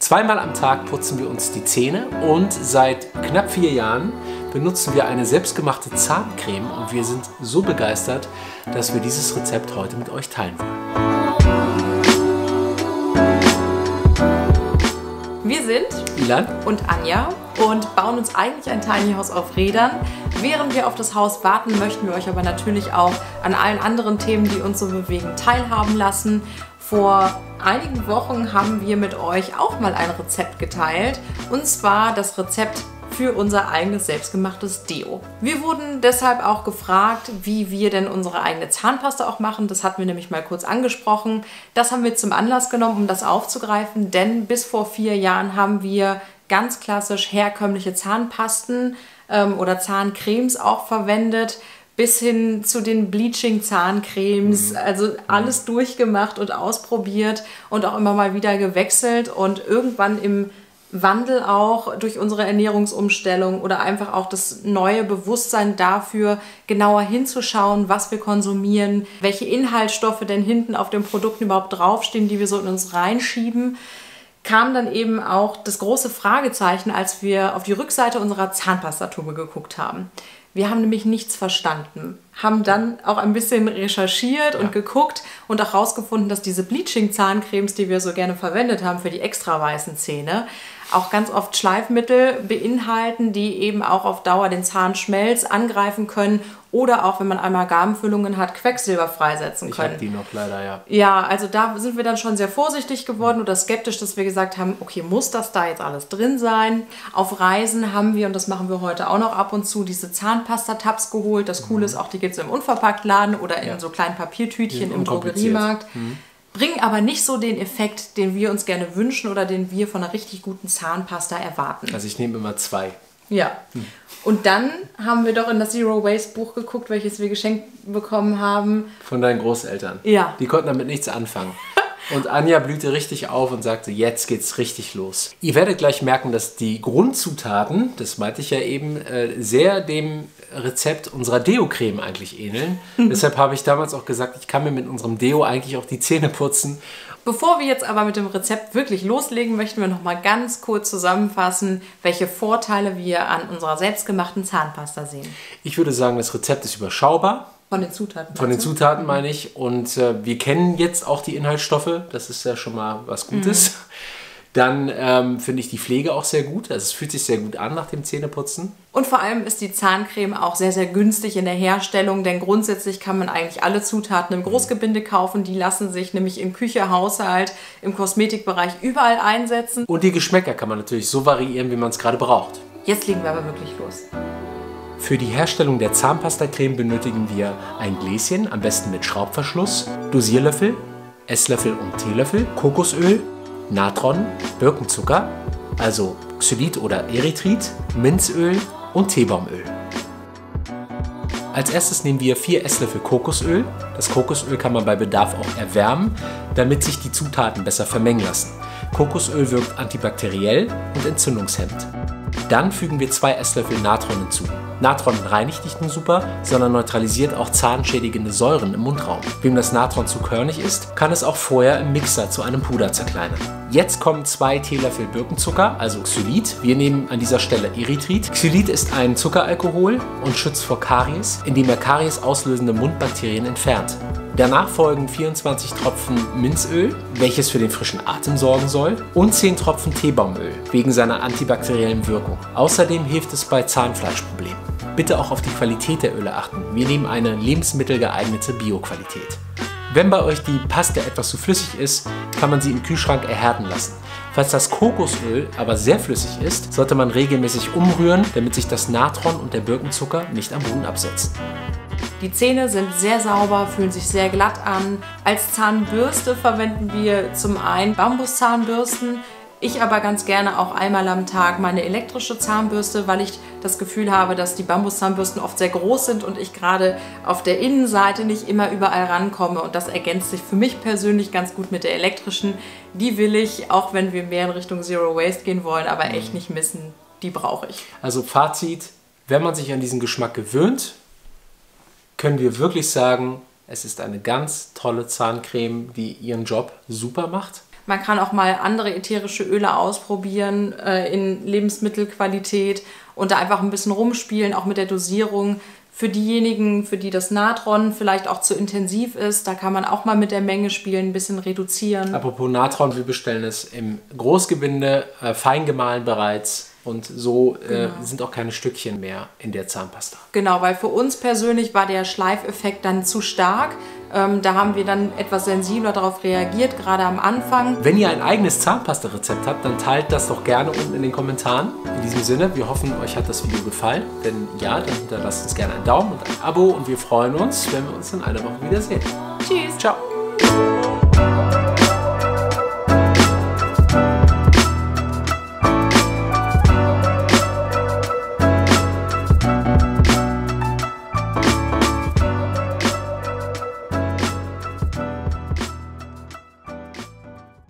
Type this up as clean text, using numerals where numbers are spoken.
Zweimal am Tag putzen wir uns die Zähne und seit knapp 4 Jahren benutzen wir eine selbstgemachte Zahncreme und wir sind so begeistert, dass wir dieses Rezept heute mit euch teilen wollen. Wir sind Ilan und Anja und bauen uns eigentlich ein Tiny House auf Rädern. Während wir auf das Haus warten, möchten wir euch aber natürlich auch an allen anderen Themen, die uns so bewegen, teilhaben lassen. Vor einigen Wochen haben wir mit euch auch mal ein Rezept geteilt, und zwar das Rezept für unser eigenes selbstgemachtes Deo. Wir wurden deshalb auch gefragt, wie wir denn unsere eigene Zahnpasta auch machen. Das hatten wir nämlich mal kurz angesprochen. Das haben wir zum Anlass genommen, um das aufzugreifen, denn bis vor 4 Jahren haben wir ganz klassisch herkömmliche Zahnpasten oder Zahncremes auch verwendet, bis hin zu den Bleaching-Zahncremes, also alles durchgemacht und ausprobiert und auch immer mal wieder gewechselt und irgendwann im Wandel auch durch unsere Ernährungsumstellung oder einfach auch das neue Bewusstsein dafür, genauer hinzuschauen, was wir konsumieren, welche Inhaltsstoffe denn hinten auf den Produkten überhaupt draufstehen, die wir so in uns reinschieben, kam dann eben auch das große Fragezeichen, als wir auf die Rückseite unserer Zahnpastatube geguckt haben. Wir haben nämlich nichts verstanden, haben dann auch ein bisschen recherchiert und geguckt und auch herausgefunden, dass diese Bleaching-Zahncremes, die wir so gerne verwendet haben für die extra weißen Zähne, auch ganz oft Schleifmittel beinhalten, die eben auch auf Dauer den Zahnschmelz angreifen können oder auch, wenn man Amalgamfüllungen hat, Quecksilber freisetzen können. Ich habe die noch leider, ja. Ja, also da sind wir dann schon sehr vorsichtig geworden oder skeptisch, dass wir gesagt haben, okay, muss das da jetzt alles drin sein? Auf Reisen haben wir, und das machen wir heute auch noch ab und zu, diese Zahnpasta-Tabs geholt. Das Coole ist auch, die gibt es im Unverpacktladen oder in so kleinen Papiertütchen im Drogeriemarkt. Bringen aber nicht so den Effekt, den wir uns gerne wünschen oder den wir von einer richtig guten Zahnpasta erwarten. Also ich nehme immer 2. Ja. Und dann haben wir doch in das Zero Waste Buch geguckt, welches wir geschenkt bekommen haben. Von deinen Großeltern. Ja. Die konnten damit nichts anfangen. Und Anja blühte richtig auf und sagte, jetzt geht's richtig los. Ihr werdet gleich merken, dass die Grundzutaten, das meinte ich ja eben, sehr dem Rezept unserer Deo-Creme eigentlich ähneln. Deshalb habe ich damals auch gesagt, ich kann mir mit unserem Deo eigentlich auch die Zähne putzen. Bevor wir jetzt aber mit dem Rezept wirklich loslegen, möchten wir noch mal ganz kurz zusammenfassen, welche Vorteile wir an unserer selbstgemachten Zahnpasta sehen. Ich würde sagen, das Rezept ist überschaubar. Von den Zutaten. Von den Zutaten meine ich. Und wir kennen jetzt auch die Inhaltsstoffe. Das ist ja schon mal was Gutes. Dann finde ich die Pflege auch sehr gut. Also es fühlt sich sehr gut an nach dem Zähneputzen. Und vor allem ist die Zahncreme auch sehr, sehr günstig in der Herstellung, denn grundsätzlich kann man eigentlich alle Zutaten im Großgebinde kaufen. Die lassen sich nämlich in Küche, Haushalt, im Kosmetikbereich überall einsetzen. Und die Geschmäcker kann man natürlich so variieren, wie man es gerade braucht. Jetzt legen wir aber wirklich los. Für die Herstellung der Zahnpastacreme benötigen wir ein Gläschen, am besten mit Schraubverschluss, Dosierlöffel, Esslöffel und Teelöffel, Kokosöl, Natron, Birkenzucker, also Xylit oder Erythrit, Minzöl und Teebaumöl. Als erstes nehmen wir 4 Esslöffel Kokosöl. Das Kokosöl kann man bei Bedarf auch erwärmen, damit sich die Zutaten besser vermengen lassen. Kokosöl wirkt antibakteriell und entzündungshemmend. Dann fügen wir 2 Esslöffel Natron hinzu. Natron reinigt nicht nur super, sondern neutralisiert auch zahnschädigende Säuren im Mundraum. Wem das Natron zu körnig ist, kann es auch vorher im Mixer zu einem Puder zerkleinern. Jetzt kommen 2 Teelöffel Birkenzucker, also Xylit. Wir nehmen an dieser Stelle Erythrit. Xylit ist ein Zuckeralkohol und schützt vor Karies, indem er Karies auslösende Mundbakterien entfernt. Danach folgen 24 Tropfen Minzöl, welches für den frischen Atem sorgen soll, und 10 Tropfen Teebaumöl, wegen seiner antibakteriellen Wirkung. Außerdem hilft es bei Zahnfleischproblemen. Bitte auch auf die Qualität der Öle achten. Wir nehmen eine lebensmittelgeeignete Bio-Qualität. Wenn bei euch die Paste etwas zu flüssig ist, kann man sie im Kühlschrank erhärten lassen. Falls das Kokosöl aber sehr flüssig ist, sollte man regelmäßig umrühren, damit sich das Natron und der Birkenzucker nicht am Boden absetzen. Die Zähne sind sehr sauber, fühlen sich sehr glatt an. Als Zahnbürste verwenden wir zum einen Bambuszahnbürsten. Ich aber ganz gerne auch einmal am Tag meine elektrische Zahnbürste, weil ich das Gefühl habe, dass die Bambuszahnbürsten oft sehr groß sind und ich gerade auf der Innenseite nicht immer überall rankomme. Und das ergänzt sich für mich persönlich ganz gut mit der elektrischen. Die will ich, auch wenn wir mehr in Richtung Zero Waste gehen wollen, aber echt nicht missen. Die brauche ich. Also Fazit, wenn man sich an diesen Geschmack gewöhnt, können wir wirklich sagen, es ist eine ganz tolle Zahncreme, die ihren Job super macht. Man kann auch mal andere ätherische Öle ausprobieren in Lebensmittelqualität und da einfach ein bisschen rumspielen, auch mit der Dosierung. Für diejenigen, für die das Natron vielleicht auch zu intensiv ist, da kann man auch mal mit der Menge spielen, ein bisschen reduzieren. Apropos Natron, wir bestellen es im Großgebinde, fein gemahlen bereits. Und so sind auch keine Stückchen mehr in der Zahnpasta. Genau, weil für uns persönlich war der Schleifeffekt dann zu stark. Da haben wir dann etwas sensibler darauf reagiert, gerade am Anfang. Wenn ihr ein eigenes Zahnpasta-Rezept habt, dann teilt das doch gerne unten in den Kommentaren. In diesem Sinne, wir hoffen, euch hat das Video gefallen. Wenn ja, dann hinterlasst uns gerne einen Daumen und ein Abo. Und wir freuen uns, wenn wir uns in einer Woche wiedersehen. Tschüss. Ciao.